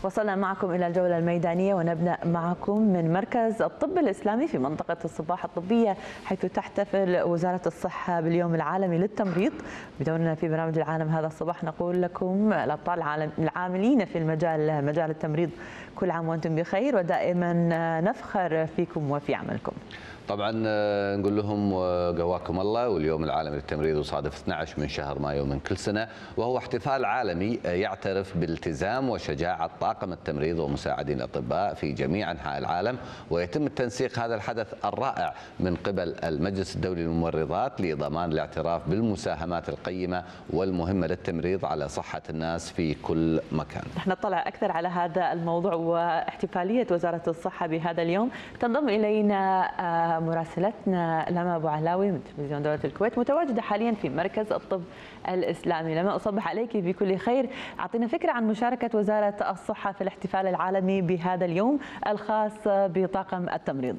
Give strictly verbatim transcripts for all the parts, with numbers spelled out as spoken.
وصلنا معكم إلى الجولة الميدانية ونبدأ معكم من مركز الطب الإسلامي في منطقة الصباح الطبية، حيث تحتفل وزارة الصحة باليوم العالمي للتمريض. بدورنا في برنامج العالم هذا الصباح نقول لكم الأبطال العاملين في المجال مجال التمريض كل عام وأنتم بخير، ودائما نفخر فيكم وفي عملكم. طبعا نقول لهم قواكم الله. واليوم العالمي للتمريض يصادف اثني عشر من شهر مايو من كل سنة، وهو احتفال عالمي يعترف بالالتزام وشجاعة طاقم التمريض ومساعدين الأطباء في جميع أنحاء العالم. ويتم التنسيق هذا الحدث الرائع من قبل المجلس الدولي للممرضات لضمان الاعتراف بالمساهمات القيمة والمهمة للتمريض على صحة الناس في كل مكان. نحن نطلع أكثر على هذا الموضوع واحتفالية وزارة الصحة بهذا اليوم. تنضم إلينا مراسلتنا لما أبو علاوي من تلفزيون دولة الكويت، متواجدة حاليا في مركز الطب الإسلامي. لما أصبح عليك بكل خير، أعطينا فكرة عن مشاركة وزارة الصحة في الاحتفال العالمي بهذا اليوم الخاص بطاقم التمريض.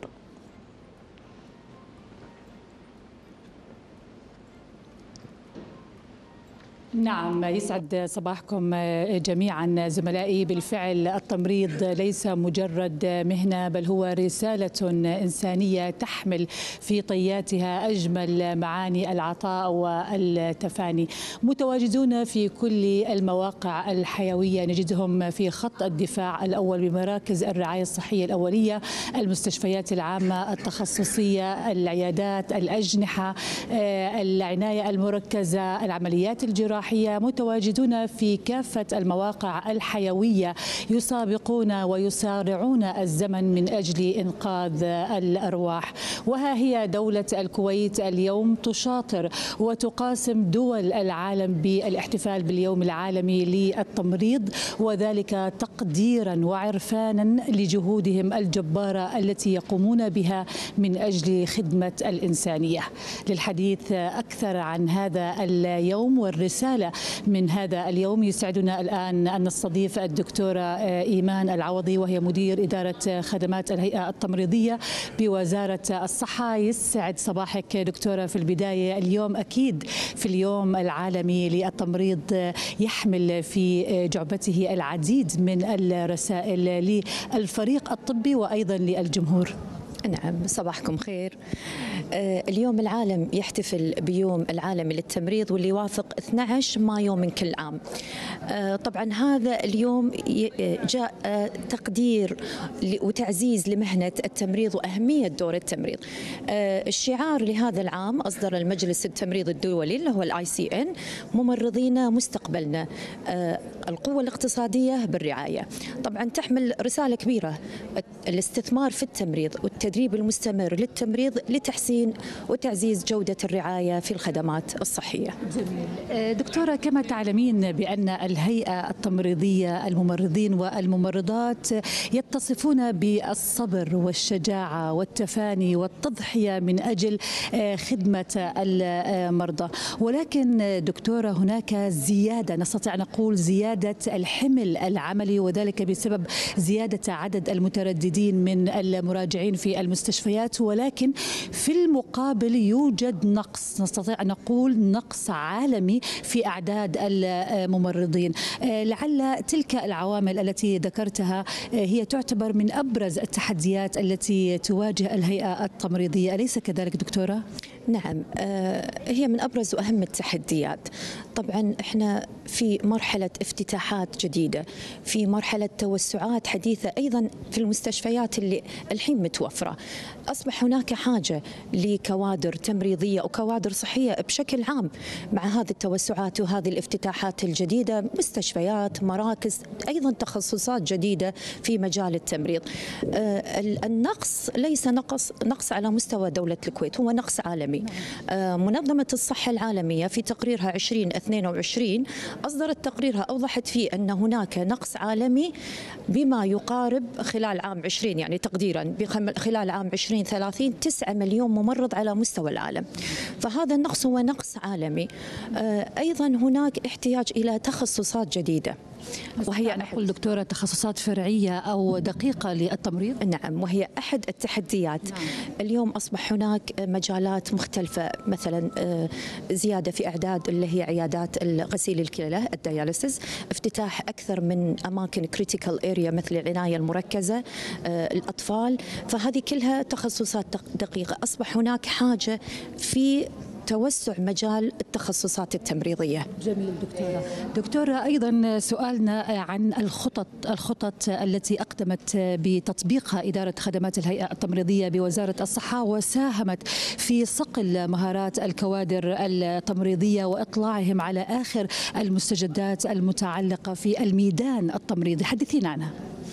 نعم، يسعد صباحكم جميعا زملائي. بالفعل التمريض ليس مجرد مهنة، بل هو رسالة إنسانية تحمل في طياتها أجمل معاني العطاء والتفاني. متواجدون في كل المواقع الحيوية، نجدهم في خط الدفاع الأول بمراكز الرعاية الصحية الأولية، المستشفيات العامة التخصصية، العيادات، الأجنحة، العناية المركزة، العمليات الجراحية. متواجدون في كافة المواقع الحيوية، يسابقون ويسارعون الزمن من أجل إنقاذ الأرواح. وها هي دولة الكويت اليوم تشاطر وتقاسم دول العالم بالاحتفال باليوم العالمي للتمريض، وذلك تقديرا وعرفانا لجهودهم الجبارة التي يقومون بها من أجل خدمة الإنسانية. للحديث أكثر عن هذا اليوم والرسالة من هذا اليوم، يسعدنا الآن أن نستضيف الدكتورة إيمان العوضي، وهي مدير إدارة خدمات الهيئة التمريضية بوزارة الصحة. يسعد صباحك دكتورة. في البداية، اليوم أكيد في اليوم العالمي للتمريض يحمل في جعبته العديد من الرسائل للفريق الطبي وأيضا للجمهور. نعم، صباحكم خير. اليوم العالم يحتفل بيوم العالمي للتمريض، واللي يوافق اثني عشر مايو من كل عام. طبعا هذا اليوم جاء تقدير وتعزيز لمهنة التمريض وأهمية دور التمريض. الشعار لهذا العام أصدر المجلس التمريض الدولي اللي هو الاي سي ان: ممرضينا مستقبلنا، القوة الاقتصادية بالرعاية. طبعا تحمل رسالة كبيرة، الاستثمار في التمريض والتدريب المستمر للتمريض لتحسين وتعزيز جودة الرعاية في الخدمات الصحية. جميل. دكتورة، كما تعلمين بأن الهيئة التمريضية، الممرضين والممرضات يتصفون بالصبر والشجاعة والتفاني والتضحية من أجل خدمة المرضى، ولكن دكتورة هناك زيادة، نستطيع نقول زيادة الحمل العملي، وذلك بسبب زيادة عدد المترددين من المراجعين في المستشفيات. ولكن في المقابل يوجد نقص، نستطيع نقول نقص عالمي في أعداد الممرضين. لعل تلك العوامل التي ذكرتها هي تعتبر من أبرز التحديات التي تواجه الهيئة التمريضية، أليس كذلك دكتورة؟ نعم، هي من أبرز وأهم التحديات. طبعا احنا في مرحلة افتتاحات جديدة، في مرحلة توسعات حديثة أيضا في المستشفيات اللي الحين متوفرة. أصبح هناك حاجة لكوادر تمريضية وكوادر صحية بشكل عام مع هذه التوسعات وهذه الافتتاحات الجديدة، مستشفيات، مراكز، أيضا تخصصات جديدة في مجال التمريض. النقص ليس نقص نقص على مستوى دولة الكويت، هو نقص عالمي. منظمة الصحة العالمية في تقريرها عشرين اثنين وعشرين أصدرت تقريرها أوضحت فيه أن هناك نقص عالمي بما يقارب خلال عام عشرين، يعني تقديرا خلال عام عشرين ثلاثين تسعة مليون ممرض على مستوى العالم. فهذا النقص هو نقص عالمي. أيضا هناك احتياج إلى تخصصات جديدة وهي نقول دكتورة تخصصات فرعية أو دقيقة للتمريض. نعم، وهي أحد التحديات. نعم. اليوم أصبح هناك مجالات مختلفة، مثلا زيادة في أعداد اللي هي عيادات غسيل الكلى الدياليسيس، افتتاح أكثر من أماكن كريتيكال اريا مثل العناية المركزة، الأطفال، فهذه كلها تخصصات دقيقة. أصبح هناك حاجة في توسع مجال التخصصات التمريضية. جميل دكتورة. دكتورة أيضا سؤالنا عن الخطط الخطط التي أقدمت بتطبيقها إدارة خدمات الهيئة التمريضية بوزارة الصحة وساهمت في صقل مهارات الكوادر التمريضية وإطلاعهم على آخر المستجدات المتعلقة في الميدان التمريضي. حدثينا عنها.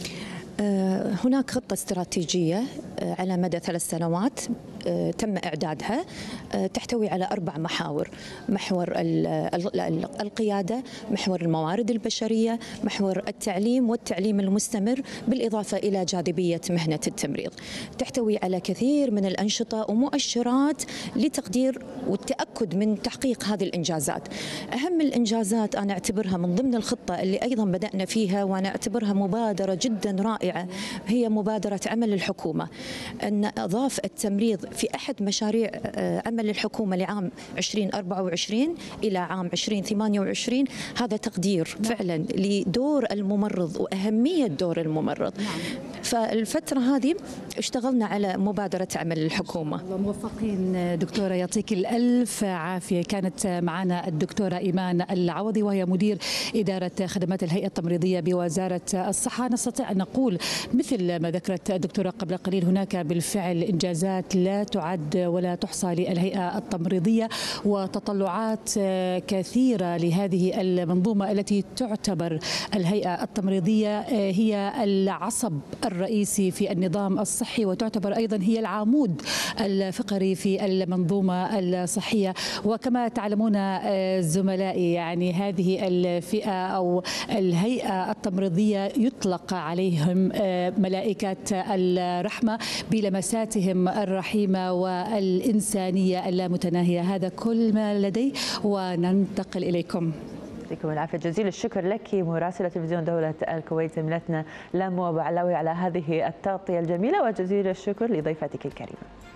هناك خطة استراتيجية على مدى ثلاث سنوات تم إعدادها، تحتوي على أربع محاور: محور القيادة، محور الموارد البشرية، محور التعليم والتعليم المستمر، بالإضافة إلى جاذبية مهنة التمريض. تحتوي على كثير من الأنشطة ومؤشرات لتقدير والتأكد من تحقيق هذه الإنجازات. أهم الإنجازات أنا أعتبرها من ضمن الخطة اللي أيضا بدأنا فيها، وأنا أعتبرها مبادرة جدا رائعة، هي مبادرة عمل الحكومة، أن أضاف التمريض في أحد مشاريع عمل الحكومة لعام ألفين وأربعة وعشرين إلى عام ألفين وثمانية وعشرين. هذا تقدير فعلا لدور الممرض وأهمية دور الممرض. فالفترة هذه اشتغلنا على مبادرة عمل الحكومة. موفقين دكتورة، يعطيك الألف عافية. كانت معنا الدكتورة إيمان العوضي وهي مدير إدارة خدمات الهيئة التمريضية بوزارة الصحة. نستطيع أن نقول مثل ما ذكرت الدكتورة قبل قليل، هناك بالفعل إنجازات لا تعد ولا تحصى للهيئة التمريضية وتطلعات كثيرة لهذه المنظومة التي تعتبر الهيئة التمريضية هي العصب الرئيسي في النظام الصحي، وتعتبر أيضا هي العمود الفقري في المنظومة الصحية. وكما تعلمون زملائي، يعني هذه الفئة أو الهيئة التمريضية يطلق عليهم ملائكة الرحمة بلمساتهم الرحيمة والإنسانية اللامتناهية. هذا كل ما لدي وننتقل إليكم. يعطيكم العافية. جزيل الشكر لك مراسلة تلفزيون دولة الكويت زميلتنا لمى أبو علاوي على هذه التغطية الجميلة، وجزيل الشكر لضيفتك الكريمة.